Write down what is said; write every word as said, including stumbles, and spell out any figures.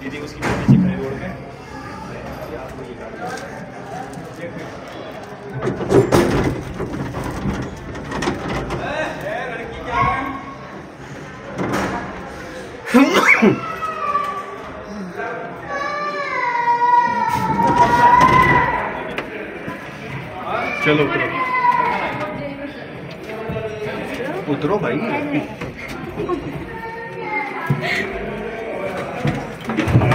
दीदी उसकी पीछे खड़े रोड पे चलो उतरो उतरो भाई।